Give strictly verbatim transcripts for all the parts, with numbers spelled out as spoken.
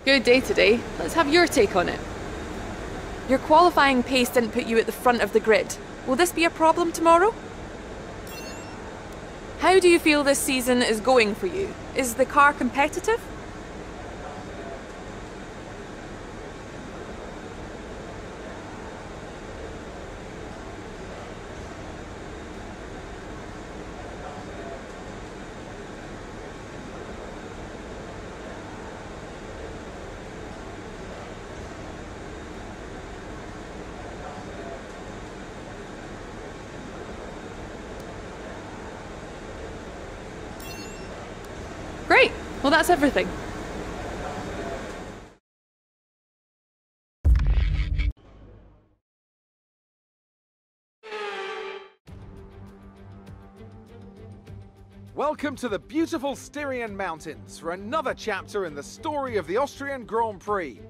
Good day today. Let's have your take on it. Your qualifying pace didn't put you at the front of the grid. Will this be a problem tomorrow? How do you feel this season is going for you? Is the car competitive? Great! Well, that's everything. Welcome to the beautiful Styrian Mountains for another chapter in the story of the Austrian Grand Prix.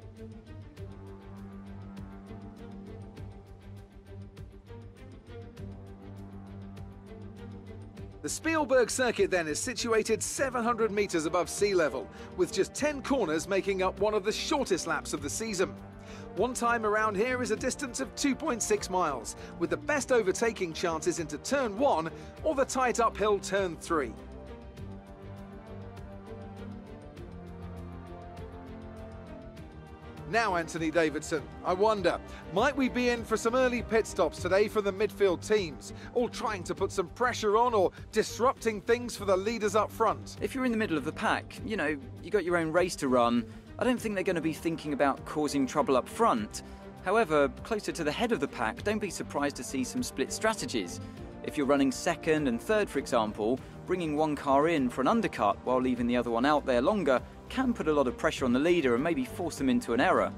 The Spielberg circuit then is situated seven hundred meters above sea level, with just ten corners making up one of the shortest laps of the season. One time around here is a distance of two point six miles, with the best overtaking chances into turn one or the tight uphill turn three. Now, Anthony Davidson, I wonder, might we be in for some early pit stops today from the midfield teams, all trying to put some pressure on or disrupting things for the leaders up front? If you're in the middle of the pack, you know, you got your own race to run, I don't think they're going to be thinking about causing trouble up front. However, closer to the head of the pack, don't be surprised to see some split strategies. If you're running second and third, for example, bringing one car in for an undercut while leaving the other one out there longer can put a lot of pressure on the leader and maybe force them into an error.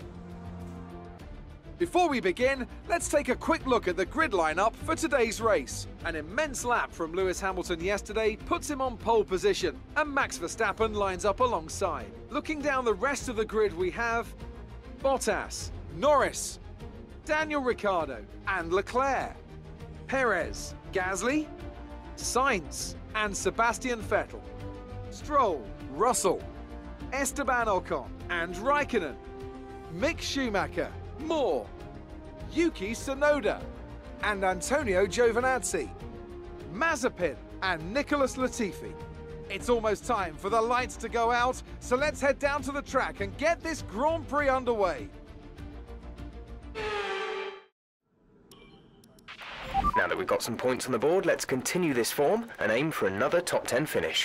Before we begin, let's take a quick look at the grid lineup for today's race. An immense lap from Lewis Hamilton yesterday puts him on pole position, and Max Verstappen lines up alongside. Looking down the rest of the grid, we have Bottas, Norris, Daniel Ricciardo and Leclerc, Perez, Gasly, Sainz and Sebastian Vettel, Stroll, Russell, Esteban Ocon and Raikkonen, Mick Schumacher, Moore, Yuki Tsunoda and Antonio Giovinazzi, Mazepin and Nicholas Latifi. It's almost time for the lights to go out, so let's head down to the track and get this Grand Prix underway. Now that we've got some points on the board, let's continue this form and aim for another top ten finish.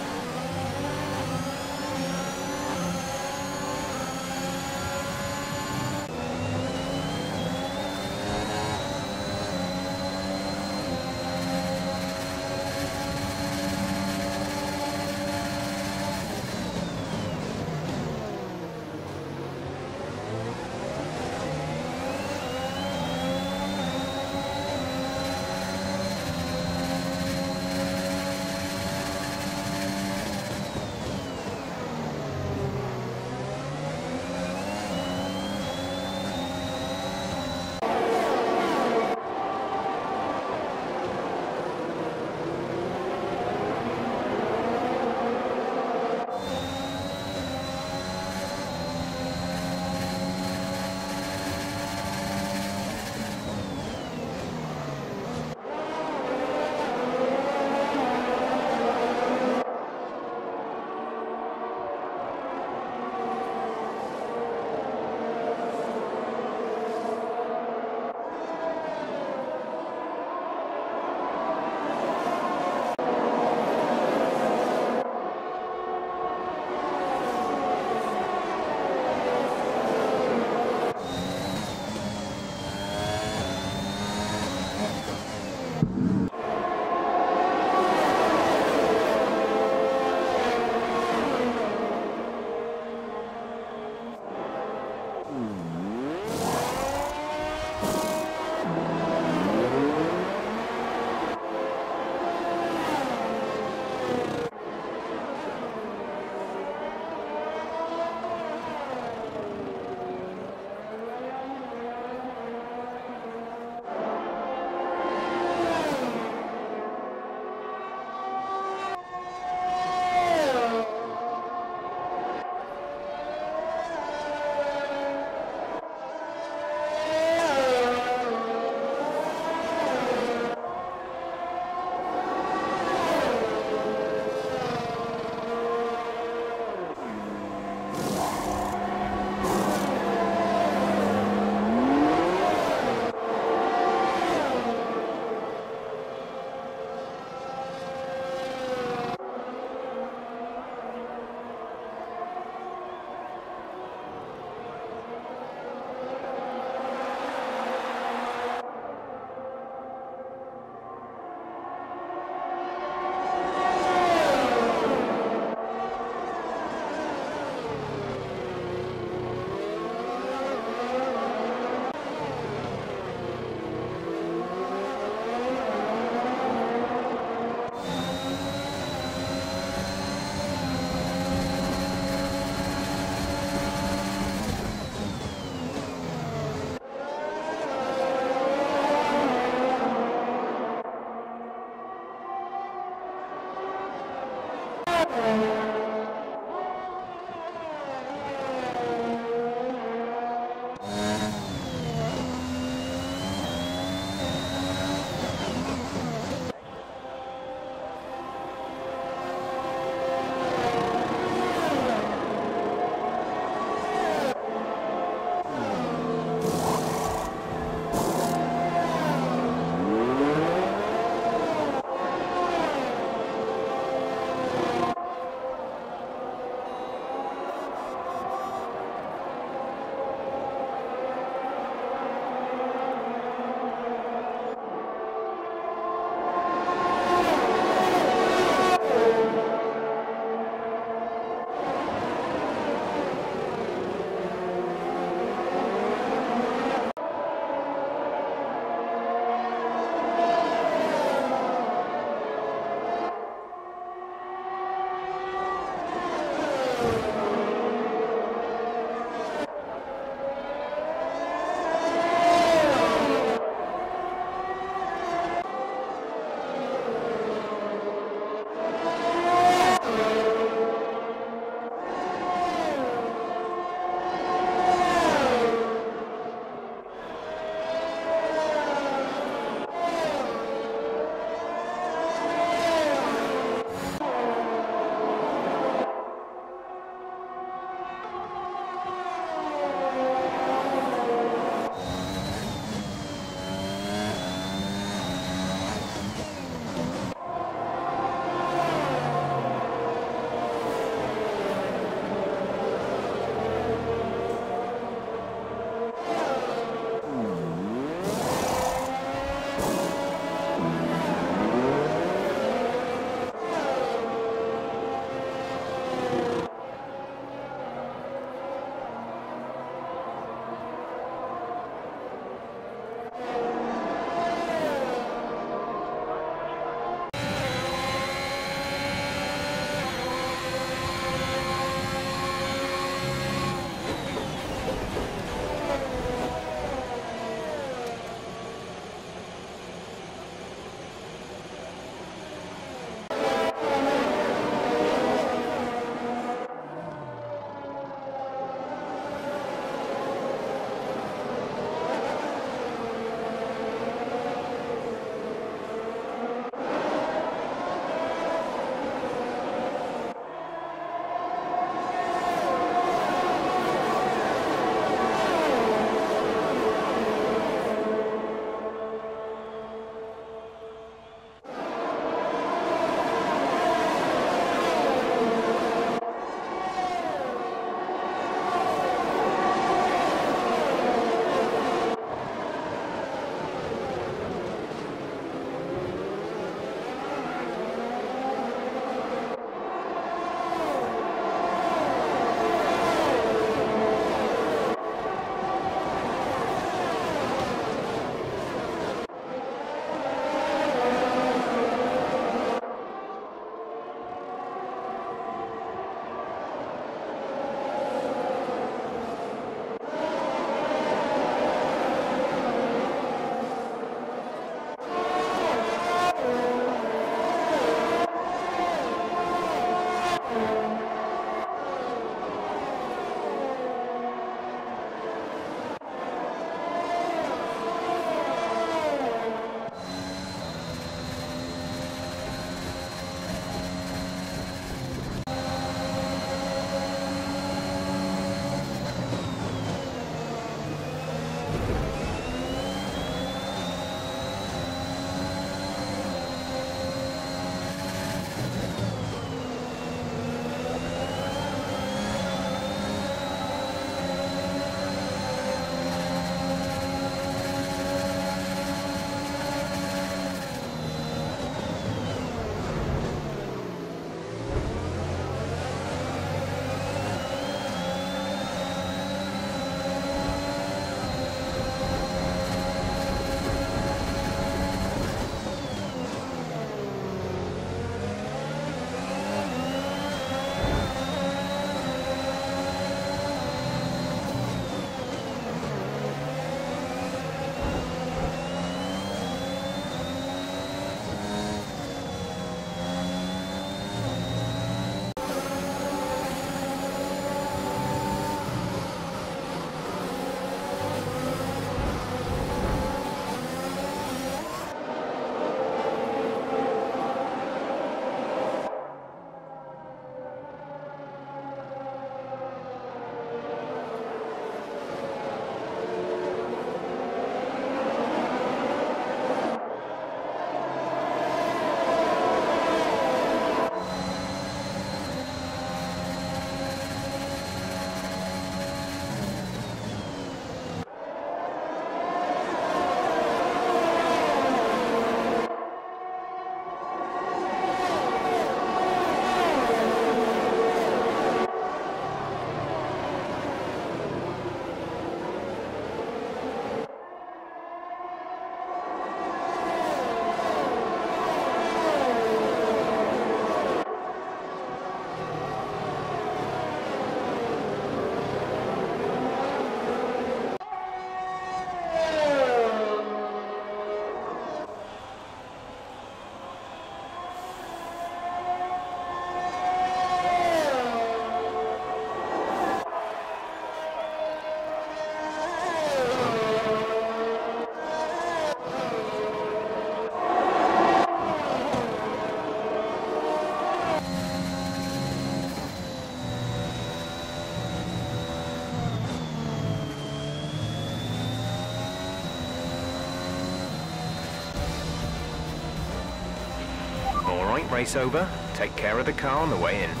point race over. Take care of the car on the way in.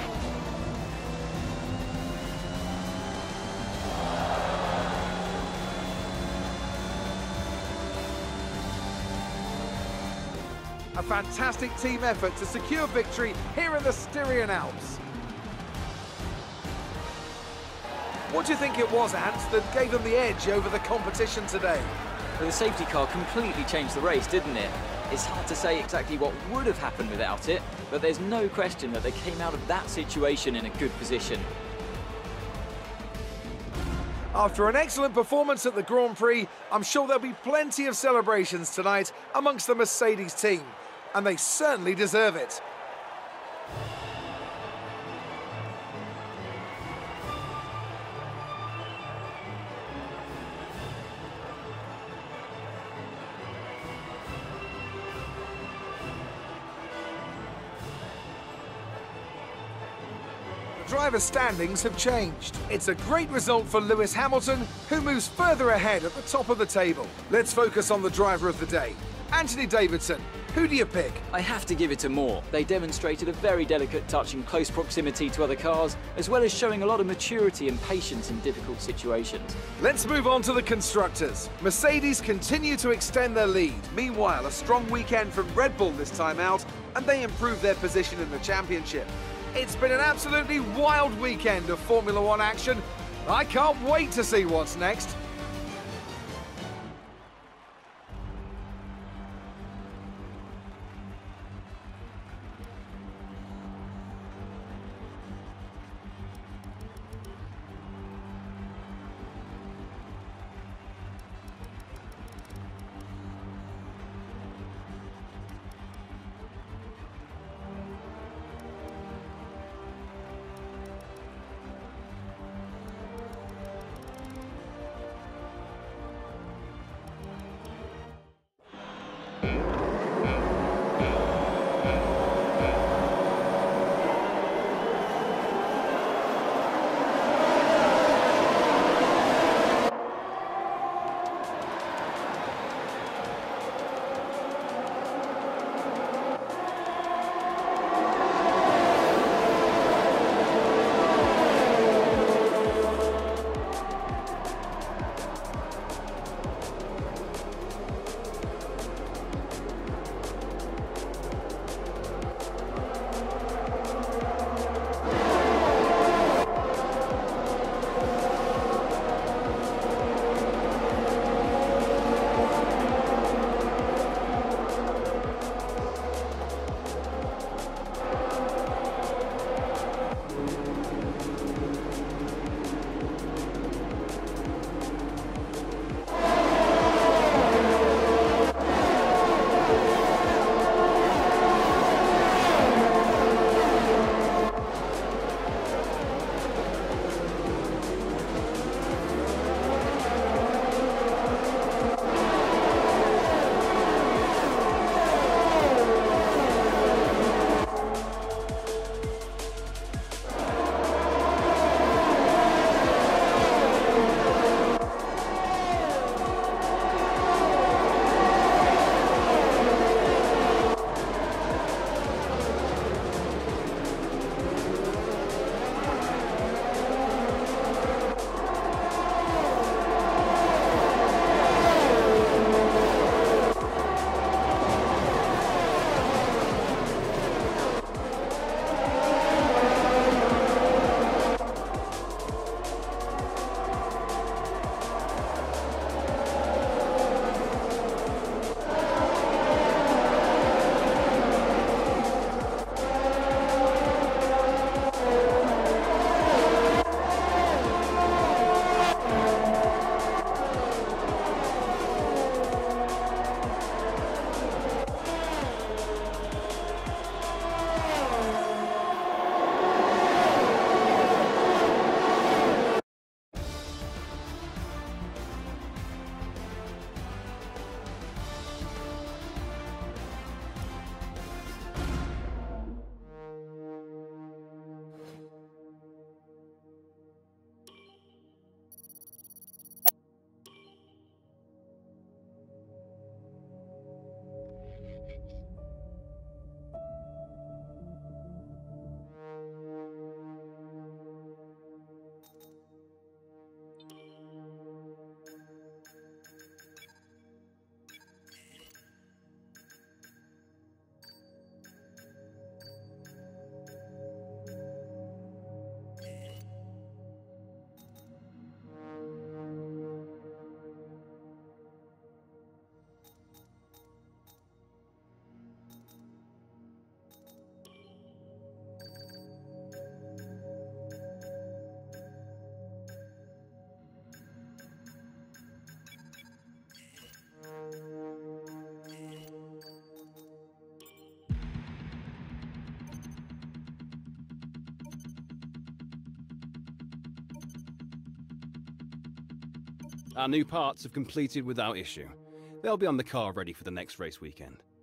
A fantastic team effort to secure victory here in the Styrian Alps. What do you think it was, Ant, that gave them the edge over the competition today? The safety car completely changed the race, didn't it? It's hard to say exactly what would have happened without it, but there's no question that they came out of that situation in a good position. After an excellent performance at the Grand Prix, I'm sure there'll be plenty of celebrations tonight amongst the Mercedes team, and they certainly deserve it. Driver standings have changed. It's a great result for Lewis Hamilton, who moves further ahead at the top of the table. Let's focus on the driver of the day. Anthony Davidson, who do you pick? I have to give it to Moore. They demonstrated a very delicate touch in close proximity to other cars, as well as showing a lot of maturity and patience in difficult situations. Let's move on to the constructors. Mercedes continue to extend their lead. Meanwhile, a strong weekend from Red Bull this time out, and they improve their position in the championship. It's been an absolutely wild weekend of Formula One action. I can't wait to see what's next. Our new parts have completed without issue. They'll be on the car ready for the next race weekend.